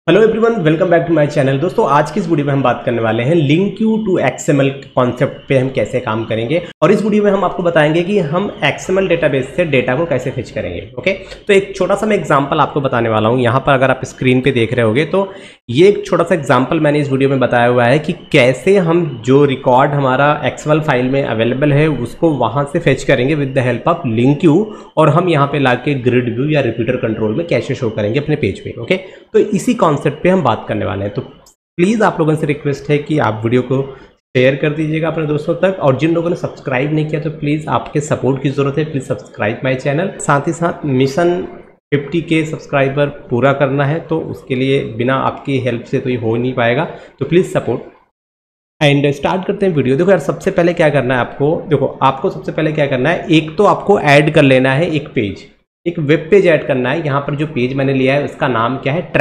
Hello everyone, welcome back to my channel. दोस्तों, आज की इस वीडियो में हम बात करने वाले हैं LINQ to XML concept पे हम कैसे काम करेंगे। और इस वीडियो में हम आपको बताएंगे कि हम एक्सएमएल डेटाबेस से डेटा को कैसे फेच करेंगे। ओके, तो एक छोटा सा मैं एग्जांपल आपको बताने वाला हूं। यहाँ पर अगर आप स्क्रीन पे देख रहे होगे तो ये एक छोटा सा एग्जाम्पल मैंने इस वीडियो में बताया हुआ है कि कैसे हम जो रिकॉर्ड हमारा एक्सएमएल फाइल में अवेलेबल है उसको वहां से फेच करेंगे with the help of LINQ, और हम यहाँ पे लाके ग्रिड व्यू या रिपीटर कंट्रोल में कैसे शो करेंगे अपने पेज पे। ओके, तो इसी कॉन्सेप्ट पे हम बात करने वाले हैं। तो प्लीज़ आप लोगों से रिक्वेस्ट है कि आप वीडियो को शेयर कर दीजिएगा अपने दोस्तों तक, और जिन लोगों ने सब्सक्राइब नहीं किया तो प्लीज़ आपके सपोर्ट की ज़रूरत है। Please subscribe my channel. साथ ही साथ मिशन 50K सब्सक्राइबर पूरा करना है, तो उसके लिए बिना आपकी हेल्प से तो ये हो नहीं पाएगा। तो प्लीज़ सपोर्ट एंड स्टार्ट करते हैं वीडियो। देखो यार, सबसे पहले क्या करना है आपको सबसे पहले क्या करना है, एक तो आपको ऐड कर लेना है एक पेज, एक वेब पेज ऐड करना है। यहाँ पर जो पेज मैंने लिया है उसका नाम क्या है,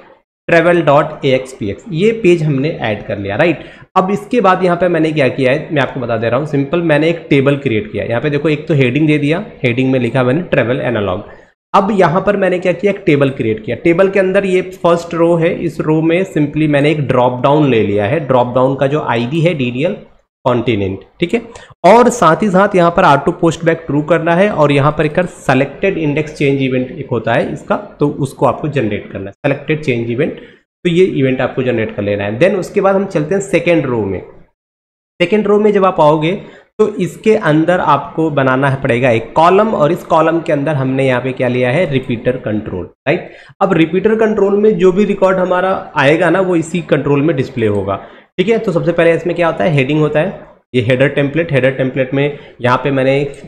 travel.axpx। ये पेज हमने ऐड कर लिया, राइट। अब इसके बाद यहाँ पे मैंने क्या किया है मैं आपको बता दे रहा हूँ। सिंपल, मैंने एक टेबल क्रिएट किया। यहाँ पे देखो, एक तो हेडिंग दे दिया, हेडिंग में लिखा मैंने ट्रेवल एनालॉग। अब यहाँ पर मैंने क्या किया, एक टेबल क्रिएट किया। टेबल के अंदर ये फर्स्ट रो है, इस रो में सिंपली मैंने एक ड्रॉप डाउन ले लिया है। ड्रॉप डाउन का जो आईडी है DDL कॉन्टिनेंट, ठीक है। और साथ ही साथ यहाँ पर ऑटो पोस्ट बैक ट्रू करना है, और यहाँ पर एक सेलेक्टेड इंडेक्स चेंज इवेंट एक होता है इसका, तो उसको आपको जनरेट करना है, सेलेक्टेड चेंज इवेंट। तो ये इवेंट आपको जनरेट कर लेना है। देन उसके बाद हम चलते हैं सेकेंड रो में। सेकेंड रो में जब आप आओगे तो इसके अंदर आपको बनाना है पड़ेगा एक कॉलम, और इस कॉलम के अंदर हमने यहाँ पे क्या लिया है, रिपीटर कंट्रोल, राइट। अब रिपीटर कंट्रोल में जो भी रिकॉर्ड हमारा आएगा ना, वो इसी कंट्रोल में डिस्प्ले होगा, ठीक है। तो सबसे पहले इसमें क्या होता है, हेडिंग होता है, ये हेडर टेम्पलेट। हेडर टेम्पलेट में यहाँ पे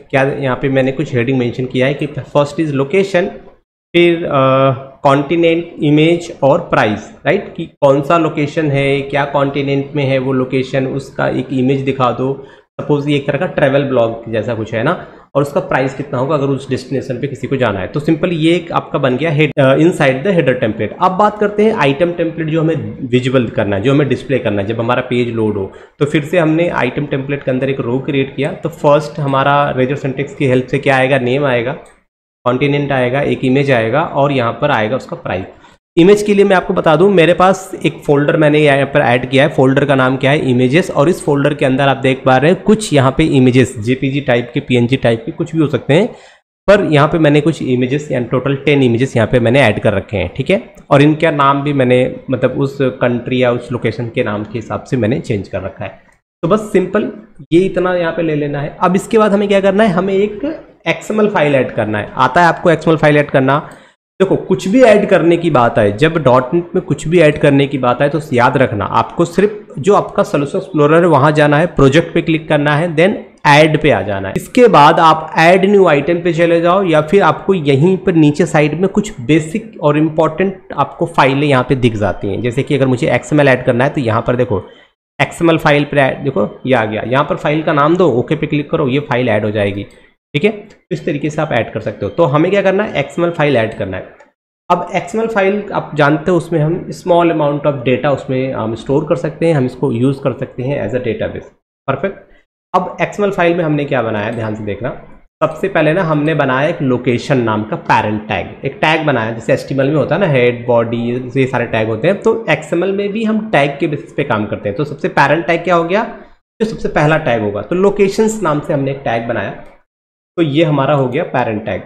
मैंने कुछ हेडिंग मेंशन किया है कि फर्स्ट इज लोकेशन, फिर कॉन्टिनेंट, इमेज और प्राइस, राइट। कि कौन सा लोकेशन है, क्या कॉन्टिनेंट में है वो लोकेशन, उसका एक इमेज दिखा दो। सपोज ये एक तरह का ट्रैवल ब्लॉग जैसा कुछ है ना, और उसका प्राइस कितना होगा अगर उस डेस्टिनेशन पे किसी को जाना है। तो सिंपल ये एक आपका बन गया इनसाइड द हेडर टेम्पलेट। अब बात करते हैं आइटम टेम्पलेट, जो हमें विजुअल करना है, जो हमें डिस्प्ले करना है जब हमारा पेज लोड हो। तो फिर से हमने आइटम टेम्पलेट के अंदर एक रो क्रिएट किया। तो फर्स्ट हमारा रेजर सिंटेक्स की हेल्प से क्या आएगा, नेम आएगा, कॉन्टिनेंट आएगा, एक इमेज आएगा, और यहाँ पर आएगा उसका प्राइस। इमेज के लिए मैं आपको बता दूं, मेरे पास एक फोल्डर मैंने यहाँ पर ऐड किया है। फोल्डर का नाम क्या है, इमेजेस। और इस फोल्डर के अंदर आप देख पा रहे हैं कुछ यहाँ पे इमेजेस, JPG टाइप के, PNG टाइप के, कुछ भी हो सकते हैं, पर यहाँ पे मैंने कुछ इमेजेस, यानी टोटल 10 इमेजेस यहाँ पे मैंने ऐड कर रखे हैं, ठीक है। और इनका नाम भी मैंने मतलब उस कंट्री या उस लोकेशन के नाम के हिसाब से मैंने चेंज कर रखा है। तो बस सिंपल ये इतना यहाँ पे ले लेना है। अब इसके बाद हमें क्या करना है, हमें एक XML फाइल ऐड करना है। आता है आपको XML फाइल ऐड करना? देखो, कुछ भी ऐड करने की बात है, जब .NET में कुछ भी ऐड करने की बात है तो याद रखना, आपको सिर्फ जो आपका सोल्यूशन एक्सप्लोरर है वहां जाना है, प्रोजेक्ट पे क्लिक करना है, देन ऐड पे आ जाना है। इसके बाद आप ऐड न्यू आइटम पे चले जाओ, या फिर आपको यहीं पर नीचे साइड में कुछ बेसिक और इंपॉर्टेंट आपको फाइलें यहाँ पे दिख जाती हैं। जैसे कि अगर मुझे XML ऐड करना है तो यहाँ पर देखो XML फाइल पर ऐड, देखो ये आ गया। यहाँ पर फाइल का नाम दो, ओके पे क्लिक करो, ये फाइल ऐड हो जाएगी, ठीक है। इस तरीके से आप ऐड कर सकते हो। तो हमें क्या करना है, XML फाइल ऐड करना है। अब XML फाइल आप जानते हो, उसमें हम स्मॉल अमाउंट ऑफ डेटा उसमें हम स्टोर कर सकते हैं, हम इसको यूज़ कर सकते हैं एज अ डेटाबेस, परफेक्ट। अब XML फाइल में हमने क्या बनाया, ध्यान से देखना। सबसे पहले ना हमने बनाया एक लोकेशन नाम का पैरेंट टैग, एक टैग बनाया, जैसे HTML में होता है ना, हेड, बॉडी, ये सारे टैग होते हैं। तो XML में भी हम टैग के बेसिस पे काम करते हैं। तो सबसे पैरेंट टैग क्या हो गया, जो सबसे पहला टैग होगा, तो लोकेशंस नाम से हमने एक टैग बनाया। तो ये हमारा हो गया पैरेंट टैग,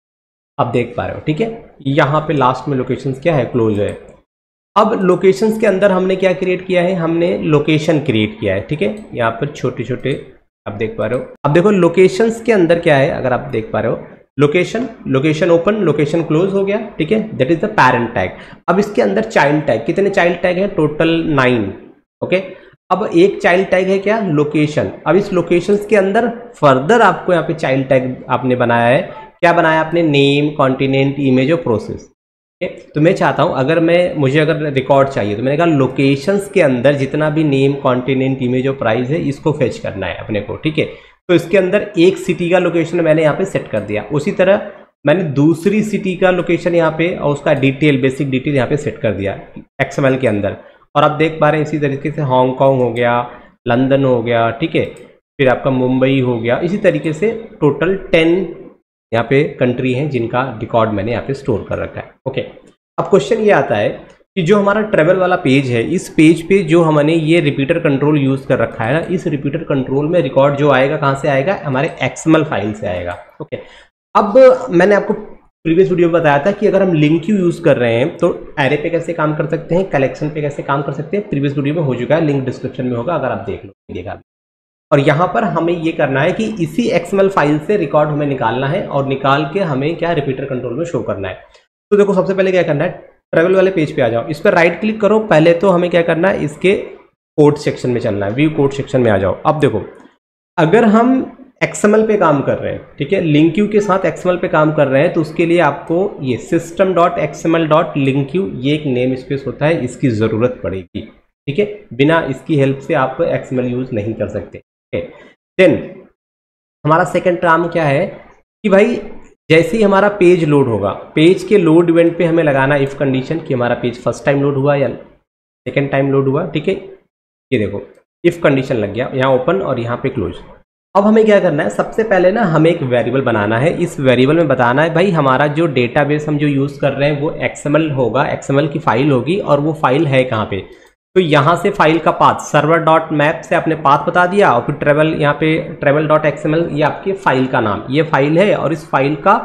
आप देख पा रहे हो, ठीक है। यहाँ पे लास्ट में लोकेशंस क्या है, क्लोज है। अब लोकेशंस के अंदर हमने क्या क्रिएट किया है, हमने लोकेशन क्रिएट किया है, ठीक है। यहाँ पर छोटे छोटे आप देख पा रहे हो। अब देखो लोकेशंस के अंदर क्या है, अगर आप देख पा रहे हो, लोकेशन ओपन, लोकेशन क्लोज हो गया, ठीक है। That is the parent tag. अब इसके अंदर चाइल्ड टैग, कितने चाइल्ड टैग है, टोटल 9, ओके। अब एक चाइल्ड टैग है क्या, लोकेशन। अब इस लोकेशंस के अंदर फर्दर आपको यहाँ पे चाइल्ड टैग आपने बनाया है, क्या बनाया आपने, नेम, कॉन्टिनेंट, इमेज और प्रोसेस, ठीक है। तो मैं चाहता हूँ अगर मुझे रिकॉर्ड चाहिए, तो मैंने कहा लोकेशंस के अंदर जितना भी नेम, कॉन्टिनेंट, इमेज और प्राइस है, इसको फेच करना है अपने को, ठीक है। तो इसके अंदर एक सिटी का लोकेशन मैंने यहाँ पे सेट कर दिया। उसी तरह मैंने दूसरी सिटी का लोकेशन यहाँ पे और उसका डिटेल, बेसिक डिटेल यहाँ पे सेट कर दिया XML के अंदर। और आप देख पा रहे हैं इसी तरीके से हांगकांग हो गया, लंदन हो गया, ठीक है, फिर आपका मुंबई हो गया। इसी तरीके से टोटल 10 यहाँ पे कंट्री हैं जिनका रिकॉर्ड मैंने यहाँ पे स्टोर कर रखा है, ओके। अब क्वेश्चन ये आता है कि जो हमारा ट्रेवल वाला पेज है, इस पेज पे जो हमने ये रिपीटर कंट्रोल यूज़ कर रखा है ना, इस रिपीटर कंट्रोल में रिकॉर्ड जो आएगा कहाँ से आएगा, हमारे XML फाइल से आएगा। ओके, अब मैंने आपको प्रीवियस वीडियो में बताया था कि अगर हम लिंक क्यू यूज़ कर रहे हैं तो एरे पे कैसे काम कर सकते हैं, कलेक्शन पे कैसे काम कर सकते हैं, प्रीवियस वीडियो में हो चुका है, लिंक डिस्क्रिप्शन में होगा, अगर आप देख लो देखा। और यहाँ पर हमें ये करना है कि इसी XML फाइल से रिकॉर्ड हमें निकालना है और निकाल के हमें क्या रिपीटर कंट्रोल में शो करना है। तो देखो सबसे पहले क्या करना है, ट्रेवल वाले पेज पे आ जाओ, इस पर राइट क्लिक करो। पहले तो हमें क्या करना है, इसके कोड सेक्शन में चलना है, व्यू कोड सेक्शन में आ जाओ। अब देखो अगर हम XML पे काम कर रहे हैं, ठीक है, लिंक क्यू के साथ XML पे काम कर रहे हैं, तो उसके लिए आपको ये system.xml.linkqueue ये एक नेम स्पेस होता है, इसकी ज़रूरत पड़ेगी। ठीक है, बिना इसकी हेल्प से आप XML यूज़ नहीं कर सकते। देन हमारा सेकंड काम क्या है कि भाई जैसे ही हमारा पेज लोड होगा, पेज के लोड इवेंट पे हमें लगाना इफ कंडीशन कि हमारा पेज फर्स्ट टाइम लोड हुआ या सेकंड टाइम लोड हुआ। ठीक है, ये देखो इफ कंडीशन लग गया, यहाँ ओपन और यहाँ पे क्लोज। अब हमें क्या करना है, सबसे पहले ना हमें एक वेरिएबल बनाना है। इस वेरिएबल में बताना है भाई हमारा जो डेटाबेस हम जो यूज़ कर रहे हैं वो XML होगा, XML की फाइल होगी, और वो फाइल है कहाँ पे, तो यहाँ से फाइल का पाथ server.map से आपने पाथ बता दिया, और फिर ट्रेवल यहाँ पे travel.xml ये आपके फाइल का नाम, ये फाइल है, और इस फाइल का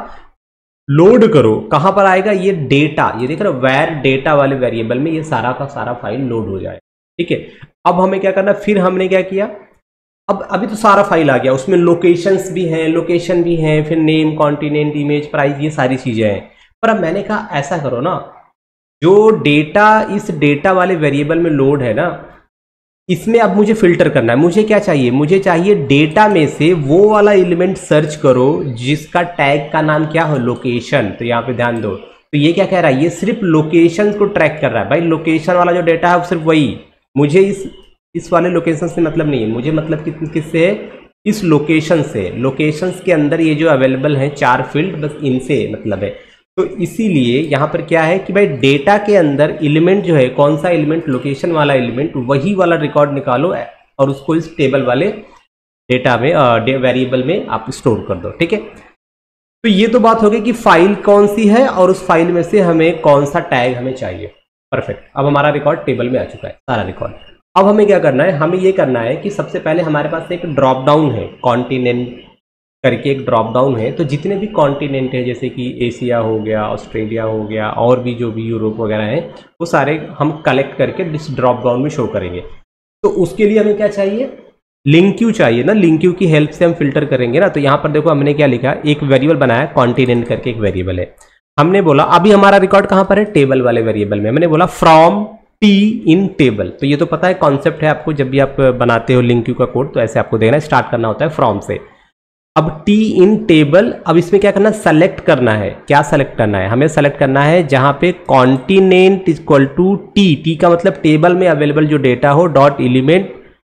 लोड करो। कहाँ पर आएगा, ये डेटा, ये देख रहे हो वेर डेटा वाले वेरिएबल में ये सारा का सारा फाइल लोड हो जाए। ठीक है, अब हमें क्या करना, फिर हमने क्या किया, अब अभी तो सारा फाइल आ गया, उसमें लोकेशंस भी हैं, लोकेशन भी हैं, फिर नेम, कॉन्टिनेंट, इमेज, प्राइस, ये सारी चीज़ें हैं। पर अब मैंने कहा ऐसा करो ना, जो डेटा इस डेटा वाले वेरिएबल में लोड है ना, इसमें अब मुझे फिल्टर करना है। मुझे क्या चाहिए, मुझे चाहिए डेटा में से वो वाला एलिमेंट सर्च करो जिसका टैग का नाम क्या हो, लोकेशन। तो यहाँ पे ध्यान दो, तो ये क्या कह रहा है, ये सिर्फ लोकेशन को ट्रैक कर रहा है। भाई लोकेशन वाला जो डेटा है वो सिर्फ वही, मुझे इस वाले लोकेशन से मतलब नहीं है, मुझे मतलब किससे है, इस लोकेशन से। लोकेशंस के अंदर ये जो अवेलेबल है 4 फील्ड, बस इनसे मतलब है। तो इसीलिए यहाँ पर क्या है कि भाई डेटा के अंदर एलिमेंट जो है, कौन सा एलिमेंट, लोकेशन वाला एलिमेंट, वही वाला रिकॉर्ड निकालो और उसको इस टेबल वाले डेटा में वेरिएबल में आप स्टोर कर दो। ठीक है, तो ये तो बात हो गई कि फाइल कौन सी है और उस फाइल में से हमें कौन सा टैग हमें चाहिए। परफेक्ट, अब हमारा रिकॉर्ड टेबल में आ चुका है सारा रिकॉर्ड। अब हमें क्या करना है, हमें ये करना है कि सबसे पहले हमारे पास एक ड्रॉप डाउन है, कॉन्टिनेंट करके एक ड्रॉप डाउन है। तो जितने भी कॉन्टिनेंट है, जैसे कि एशिया हो गया, ऑस्ट्रेलिया हो गया, और भी जो भी यूरोप वगैरह है, वो सारे हम कलेक्ट करके इस ड्रॉप डाउन में शो करेंगे। तो उसके लिए हमें क्या चाहिए, लिंक क्यू चाहिए ना, लिंक क्यू की हेल्प से हम फिल्टर करेंगे ना। तो यहाँ पर देखो हमने क्या लिखा, एक वेरिएबल बनाया, कॉन्टिनेंट करके एक वेरिएबल है। हमने बोला अभी हमारा रिकॉर्ड कहाँ पर है, टेबल वाले वेरिएबल में। मैंने बोला फ्रॉम टी इन टेबल। तो ये तो पता है कॉन्सेप्ट है आपको, जब भी आप बनाते हो लिंक क्यू का कोड तो ऐसे आपको देखना है, स्टार्ट करना होता है फ्रॉम से। अब टी इन टेबल, अब इसमें क्या करना है, सेलेक्ट करना है। क्या सेलेक्ट करना है, हमें सेलेक्ट करना है जहां पे continent equal to T, T का मतलब टेबल में अवेलेबल जो डेटा हो, डॉट एलिमेंट,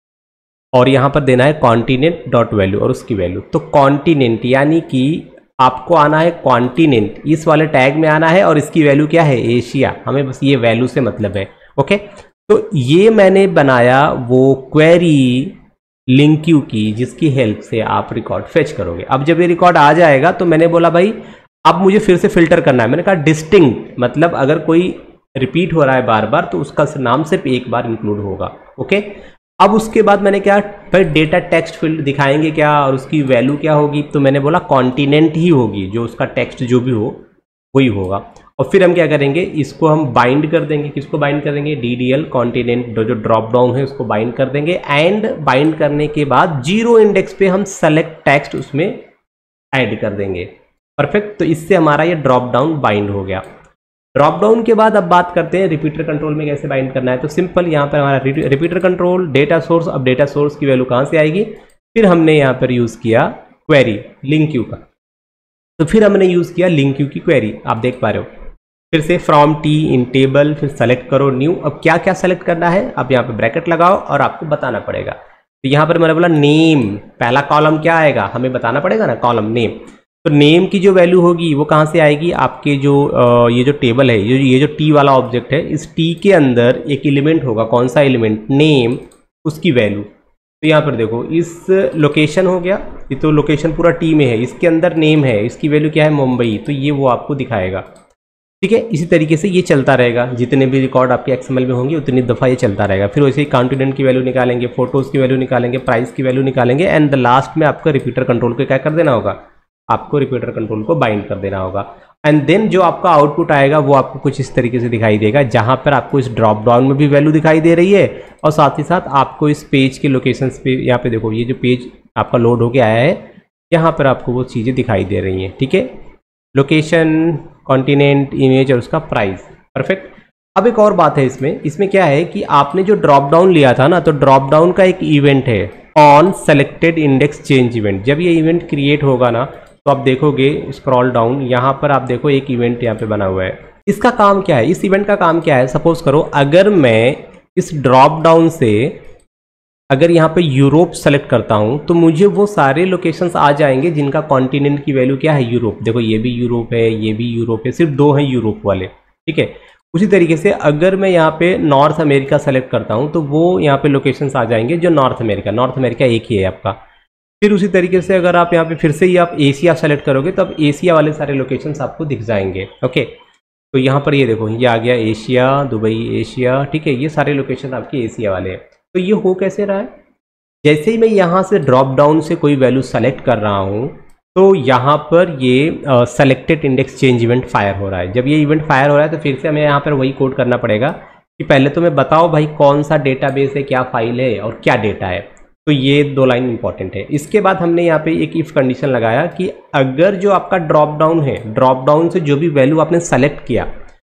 और यहां पर देना है कॉन्टिनेंट डॉट वैल्यू और उसकी वैल्यू। तो कॉन्टिनेंट यानी कि आपको आना है कॉन्टिनेंट, इस वाले टैग में आना है, और इसकी वैल्यू क्या है, एशिया। हमें बस ये वैल्यू से मतलब है। ओके, तो ये मैंने बनाया वो क्वेरी लिंक क्यू की, जिसकी हेल्प से आप रिकॉर्ड फेच करोगे। अब जब ये रिकॉर्ड आ जाएगा तो मैंने बोला भाई अब मुझे फिर से फिल्टर करना है। मैंने कहा डिस्टिंक्ट, मतलब अगर कोई रिपीट हो रहा है बार बार तो उसका नाम सिर्फ एक बार इंक्लूड होगा। ओके, अब उसके बाद मैंने क्या, भाई डेटा टेक्स्ट फील्ड दिखाएंगे क्या और उसकी वैल्यू क्या होगी, तो मैंने बोला कॉन्टिनेंट ही होगी, जो उसका टेक्स्ट जो भी हो वही होगा। और फिर हम क्या करेंगे, इसको हम बाइंड कर देंगे। किसको बाइंड कर देंगे, DDL कॉन्टिनेंट जो ड्रॉप डाउन है उसको बाइंड कर देंगे। एंड बाइंड करने के बाद 0 इंडेक्स पे हम सेलेक्ट टेक्स्ट उसमें ऐड कर देंगे। परफेक्ट, तो इससे हमारा ये ड्रॉप डाउन बाइंड हो गया। ड्रॉप डाउन के बाद अब बात करते हैं रिपीटर कंट्रोल में कैसे बाइंड करना है। तो सिंपल, यहाँ पर हमारा रिपीटर कंट्रोल, डेटा सोर्स। अब डेटा सोर्स की वैल्यू कहाँ से आएगी, फिर हमने यहाँ पर यूज़ किया क्वेरी लिंक क्यू का। तो फिर हमने यूज़ किया लिंक क्यू की क्वेरी, आप देख पा रहे हो। फिर से फ्रॉम टी इन टेबल, फिर सेलेक्ट करो न्यू। अब क्या क्या सेलेक्ट करना है, अब यहाँ पे ब्रैकेट लगाओ और आपको बताना पड़ेगा। तो यहाँ पर मैंने बोला नेम, पहला कॉलम क्या आएगा, हमें बताना पड़ेगा ना, कॉलम नेम। तो नेम की जो वैल्यू होगी वो कहाँ से आएगी, आपके जो ये जो टेबल है, ये जो टी वाला ऑब्जेक्ट है, इस टी के अंदर एक एलिमेंट होगा। कौन सा एलिमेंट, नेम, उसकी वैल्यू। तो यहाँ पर देखो इस लोकेशन हो गया, ये तो लोकेशन पूरा टी में है, इसके अंदर नेम है, इसकी वैल्यू क्या है, मुंबई। तो ये वो आपको दिखाएगा। ठीक है। इसी तरीके से ये चलता रहेगा, जितने भी रिकॉर्ड आपके एक्सएमएल में होंगे उतनी दफ़ा ये चलता रहेगा। फिर वैसे ही कॉन्टिनेंट की वैल्यू निकालेंगे, फोटोज़ की वैल्यू निकालेंगे, प्राइस की वैल्यू निकालेंगे, एंड द लास्ट में आपका रिपीटर कंट्रोल को क्या कर देना होगा, आपको रिपीटर कंट्रोल को बाइंड कर देना होगा। एंड देन जो आपका आउटपुट आएगा वो आपको कुछ इस तरीके से दिखाई देगा, जहां पर आपको इस ड्रॉप डाउन में भी वैल्यू दिखाई दे रही है और साथ ही साथ आपको इस पेज के लोकेशंस पे, यहाँ पे देखो ये जो पेज आपका लोड होके आया है, यहाँ पर आपको वो चीज़ें दिखाई दे रही हैं। ठीक है, लोकेशन, कॉन्टिनेंट, इमेज और उसका प्राइस। परफेक्ट। अब एक और बात है इसमें क्या है कि आपने जो ड्रॉप डाउन लिया था ना, तो ड्रॉप डाउन का एक इवेंट है on selected index change event. जब ये इवेंट क्रिएट होगा ना, तो आप देखोगे स्क्रॉल डाउन, यहाँ पर आप देखो एक इवेंट यहाँ पे बना हुआ है। इसका काम क्या है, इस इवेंट का काम क्या है, सपोज करो अगर मैं इस ड्रॉप डाउन से अगर यहाँ पे यूरोप सेलेक्ट करता हूँ, तो मुझे वो सारे लोकेशंस आ जाएंगे जिनका कॉन्टिनेंट की वैल्यू क्या है, यूरोप। देखो ये भी यूरोप है, ये भी यूरोप है, सिर्फ 2 हैं यूरोप वाले। ठीक है, उसी तरीके से अगर मैं यहाँ पे नॉर्थ अमेरिका सेलेक्ट करता हूँ, तो वो यहाँ पे लोकेशंस आ जाएंगे जो नॉर्थ अमेरिका एक ही है आपका। फिर उसी तरीके से अगर आप यहाँ पे फिर से ही आप एशिया सेलेक्ट करोगे, तो अब एशिया वाले सारे लोकेशंस आपको दिख जाएंगे। ओके, तो यहाँ पर ये देखो ये आ गया एशिया, दुबई एशिया। ठीक है, ये सारे लोकेशन आपके एशिया वाले हैं। तो ये हो कैसे रहा है, जैसे ही मैं यहाँ से ड्रॉप डाउन से कोई वैल्यू सेलेक्ट कर रहा हूँ, तो यहाँ पर ये selected index change event fire हो रहा है। जब ये इवेंट फायर हो रहा है, तो फिर से हमें यहाँ पर वही कोड करना पड़ेगा कि पहले तो मैं बताओ भाई कौन सा डेटाबेस है, क्या फाइल है और क्या डेटा है। तो ये 2 लाइन इंपॉर्टेंट है। इसके बाद हमने यहाँ पे एक इफ कंडीशन लगाया कि अगर जो आपका ड्रॉप डाउन है, ड्रॉप डाउन से जो भी वैल्यू आपने सेलेक्ट किया,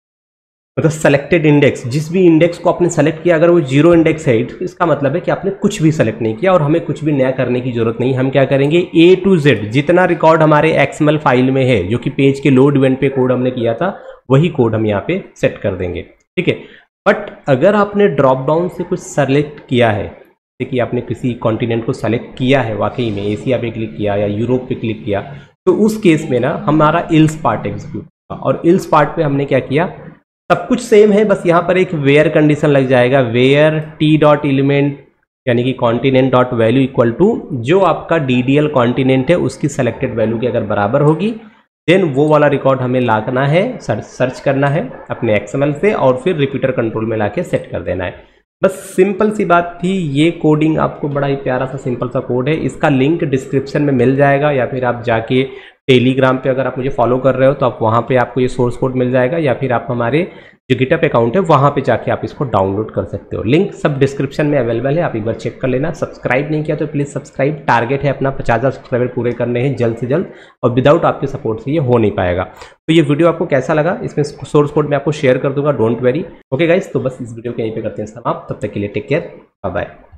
मतलब सेलेक्टेड इंडेक्स, जिस भी इंडेक्स को आपने सेलेक्ट किया, अगर वो 0 इंडेक्स है, इसका मतलब है कि आपने कुछ भी सेलेक्ट नहीं किया और हमें कुछ भी नया करने की जरूरत नहीं। हम क्या करेंगे, A to Z जितना रिकॉर्ड हमारे XML फाइल में है, जो कि पेज के लोड इवेंट पे कोड हमने किया था, वही कोड हम यहाँ पे सेट कर देंगे। ठीक है, बट अगर आपने ड्रॉप डाउन से कुछ सेलेक्ट किया है, जैसे कि आपने किसी कॉन्टिनेंट को सेलेक्ट किया है, वाकई में एशिया पे क्लिक किया या यूरोप पे क्लिक किया, तो उस केस में ना हमारा इल्स पार्ट एग्जीक्यूट हुआ। और इल्स पार्ट पे हमने क्या किया, सब कुछ सेम है, बस यहाँ पर एक वेयर कंडीशन लग जाएगा, वेयर टी डॉट एलिमेंट यानी कि continent dot value equal to जो आपका DDL कॉन्टिनेंट है उसकी सेलेक्टेड वैल्यू के अगर बराबर होगी, देन वो वाला रिकॉर्ड हमें लाना है, सर्च करना है अपने XML से और फिर रिपीटर कंट्रोल में लाके सेट कर देना है। बस सिंपल सी बात थी। ये कोडिंग आपको बड़ा ही प्यारा सा सिंपल सा कोड है, इसका लिंक डिस्क्रिप्शन में मिल जाएगा, या फिर आप जाके टेलीग्राम पे अगर आप मुझे फॉलो कर रहे हो तो आप वहाँ पे आपको ये सोर्स कोड मिल जाएगा, या फिर आप हमारे जो गिटहब अकाउंट है वहाँ पे जाके आप इसको डाउनलोड कर सकते हो। लिंक सब डिस्क्रिप्शन में अवेलेबल है, आप एक बार चेक कर लेना। सब्सक्राइब नहीं किया तो प्लीज़ सब्सक्राइब, टारगेट है अपना 50,000 सब्सक्राइबर पूरे करने हैं जल्द से जल्द, और विदाउट आपके सपोर्ट से ये हो नहीं पाएगा। तो ये वीडियो आपको कैसा लगा, इसमें सोर्स कोड मैं आपको शेयर कर दूंगा, डोंट वेरी। ओके गाइस, तो बस इस वीडियो को यहीं पे करते हैं समाप्त। तब तक के लिए टेक केयर, बाय बाय।